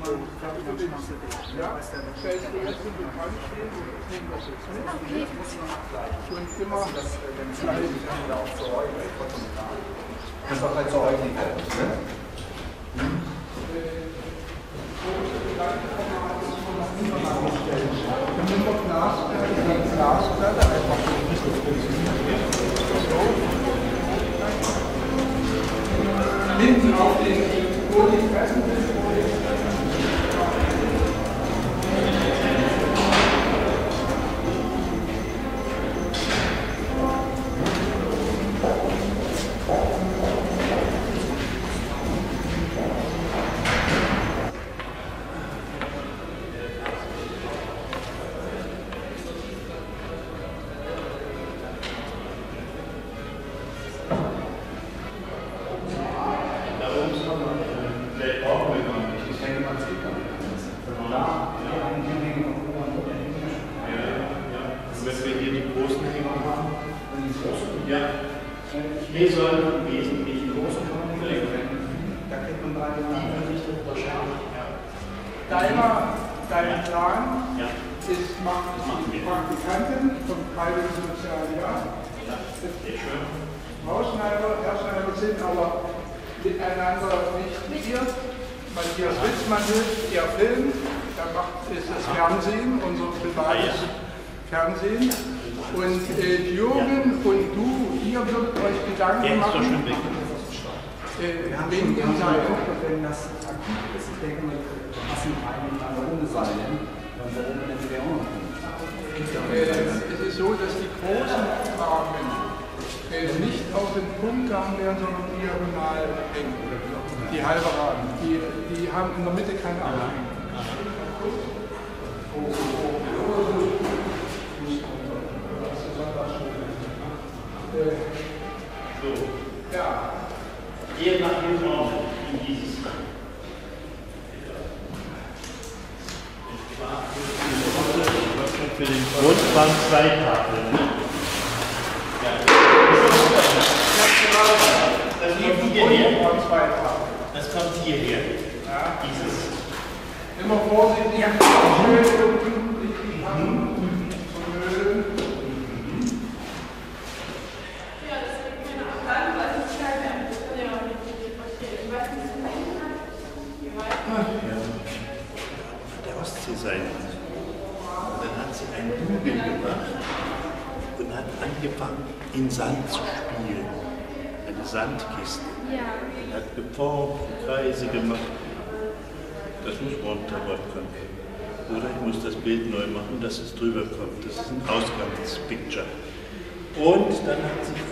Ja, stellst du jetzt in den Brand stehen und nehmen das jetzt mit. Und immer gleich. Das ist doch halt zu euch nicht fertig, ne? Dann nehmen wir Glasplatte einfach so ein bisschen funktioniert. Hinten auf den Boden pressen. Dein Plan ist, macht die Praktikanten vom Freiwilligen Sozialjahr. Hausschneider sind aber miteinander nicht liiert. Matthias Witzmann hilft, der Film, da ist das Fernsehen, unser privates Fernsehen. Und Jürgen und du, ihr würdet euch Gedanken machen. Wir haben schon gesagt, wenn das akut ist, ich denke mal, passen rein ohne Seilen, dann warum denn der auch noch? Es ist so, dass die großen Fragen nicht auf den Punkt gehangen werden, sondern diagonal eng. Die halbe Rahmen. Die haben in der Mitte keine Abhängung. So. Ja. Hier nach hinten auf in dieses. Für den Grundband 2 Tafeln. Ja. Das kommt hierher. Das kommt hierher. Ja. Dieses. Immer vorsichtig. Schön und pünktlich die Hand zu mögen. Der Ostseeseite. Und dann hat sie einen Bügel gemacht und hat angefangen, in Sand zu spielen. Eine Sandkiste. Und hat geformt, Kreise gemacht. Das muss runter können. Oder ich muss das Bild neu machen, dass es drüber kommt. Das ist ein Ausgangspicture. Und dann hat sie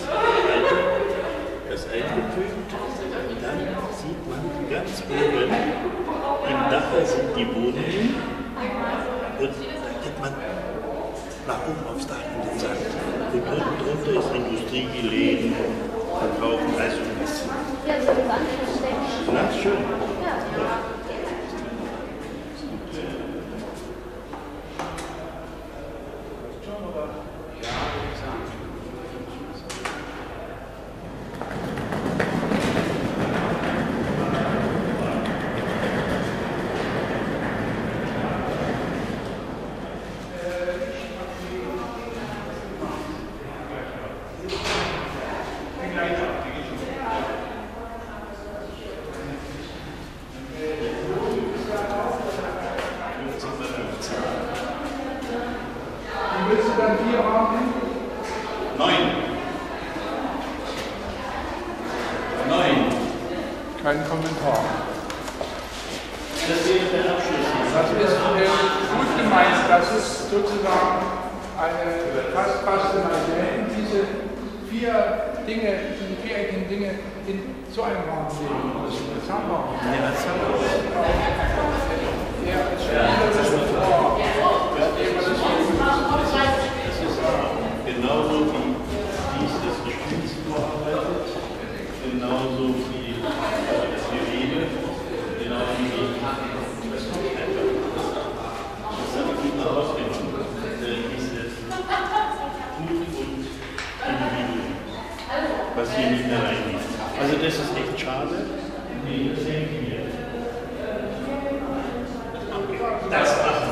das eingefügt. Und dann sieht man ganz oben, im Dach sind die Wohnungen. Und da geht man nach oben aufs Dach in den Sand. Und unten drunter ist Industrie, Läden, Verkaufen, also ein bisschen. Ja, so ein Sand versteckt. Na, schön. Ja. Kein Kommentar. Das wäre der Abschluss. Das ist gut gemeint, das ist sozusagen eine fast Bastelei. Diese diese viereckigen Dinge zu einem Raum legen. Das haben wir. Ja, das haben wir. Ja, das ist vor. Das ist genauso wie dies das Gespräch vorarbeitet, genauso wie das Gewebe, genau wie das kommt einfach. Das habe ich immer ausgenommen. Diese Gut und Individuen, was hier nicht mehr reingeht. Also das ist echt schade. Nee, das denke ich mir.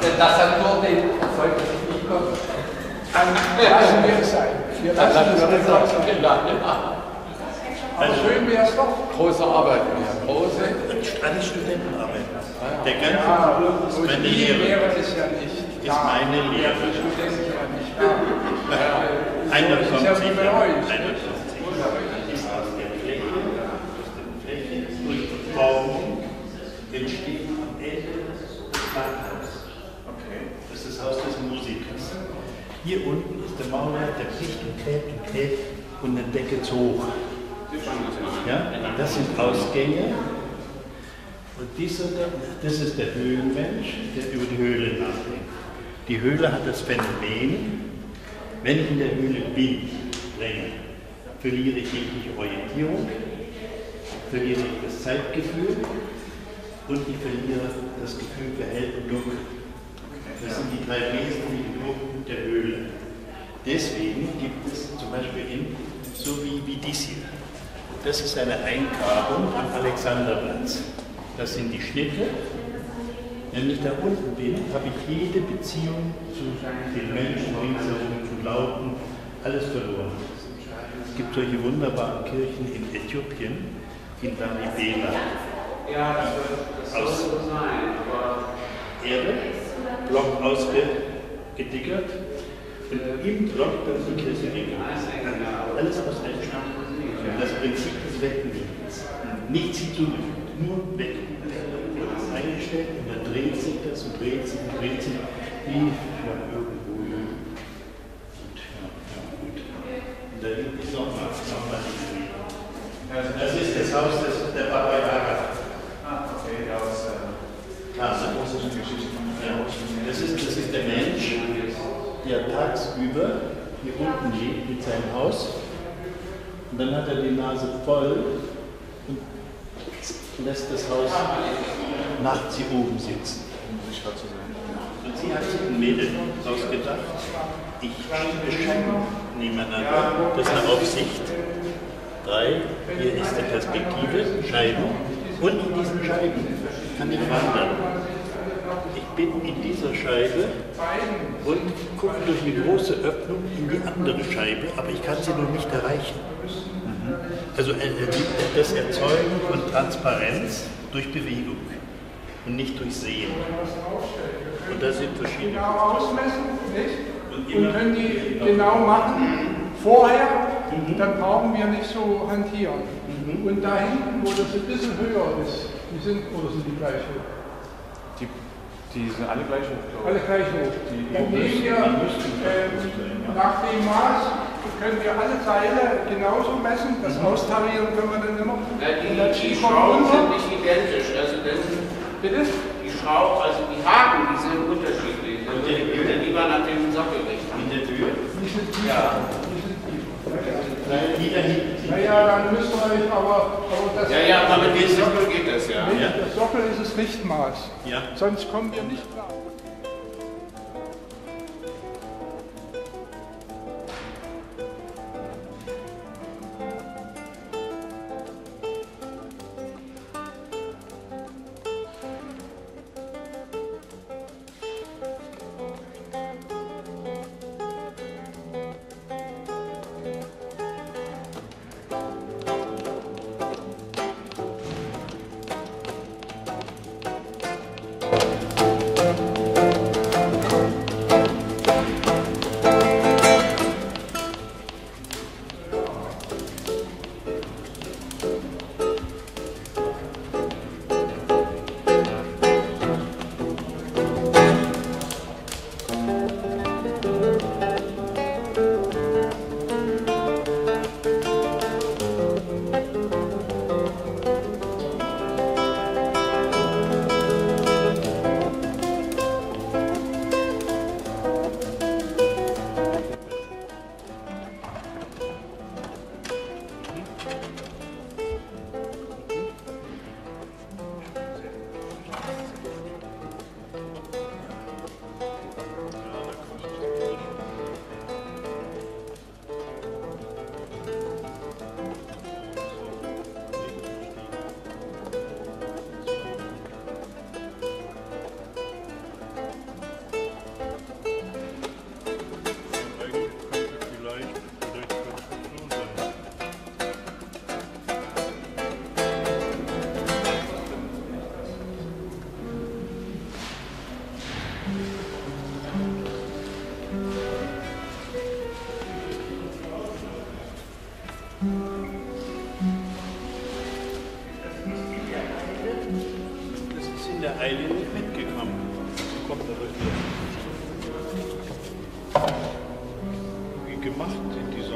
Wenn das dann nur den Zeug, das ich nicht konnte. Dann lassen wir es sein. Wir lassen es sein. Aber schön wäre es doch. Große Arbeit, große. Alle Studentenarbeit. Der ganze Ja, ist meine Lehre. ist ja nicht. Ist meine Lehre. Der Student ist ja nicht da. Einer Das ist kommt ja wie sicher. bei euch. Einer kommt sicher. Aus der Fläche, durch die Form entsteht am Ende das Backhaus. Das ist das Haus des Musikers. Hier unten ist der Maurer, der bricht und klebt und eine Decke zu hoch. Ja? Das sind Ausgänge. Und das ist der Höhlenmensch, der über die Höhle nachdenkt. Die Höhle hat das Phänomen, wenn ich in der Höhle bin, länger, verliere ich jegliche Orientierung, verliere ich das Zeitgefühl und ich verliere das Gefühl für hell und dunkel. Das sind die drei wesentlichen Punkte der Höhle. Deswegen gibt es zum Beispiel so wie dies hier. Das ist eine Eingrabung am Alexanderplatz. Das sind die Schnitte. Wenn ich da unten bin, habe ich jede Beziehung zu den Menschen ringsherum, zu Lauten, alles verloren. Es gibt solche wunderbaren Kirchen in Äthiopien, in Lalibela. Aus Erde, Block ausgedickert und im Block dann die Kirche regelmäßig. Alles aus Einschlag. Das Prinzip des Wegnegens. Nichts hinzugefügt, nur weg. Wird das eingestellt und dann dreht sich das und dreht sich und dreht sich wie irgendwo. Und gut. Und da hinten ist nochmal die Frieden. Das ist das Haus der Baba Yaga. Okay, ja, das ist eine große Geschichte. Das ist der Mensch, der tagsüber hier unten lebt mit seinem Haus. Und dann hat er die Nase voll und lässt das Haus nachts hier oben sitzen. Und sie hat sich ein Mädel ausgedacht. Ich schiebe Scheiben nebeneinander. Das ist eine Aufsicht. 3, hier ist die Perspektive, Scheiben. Und in diesen Scheiben kann ich wandern. Ich bin in dieser Scheibe und gucke durch eine große Öffnung in die andere Scheibe, aber ich kann sie noch nicht erreichen. Also das Erzeugen von Transparenz durch Bewegung und nicht durch Sehen. Und da sind verschiedene. Genau ausmessen, nicht? Und können die genau machen vorher, dann brauchen wir nicht so hantieren. Und da hinten, wo das ein bisschen höher ist, die sind gleich hoch? Die sind alle gleich hoch, glaube ich. Alle gleich hoch. Dann nehmen wir nach dem Maß, können wir alle Teile genauso messen, das austarieren können wir dann immer. Die Schrauben sind nicht identisch, also Bitte? die Schrauben, also die Haken, die sind unterschiedlich. Also lieber nach dem Sockel richten. In der Höhe? Die sind tiefer. Die da hinten. Naja, dann müsst ihr euch aber das. Ja, aber mit dem Sockel geht das ja. Das Sockel ist das Richtmaß. Ja. Sonst kommen wir nicht klar. der Eile nicht mitgekommen. Kommt aber hier. Wie gemacht in dieser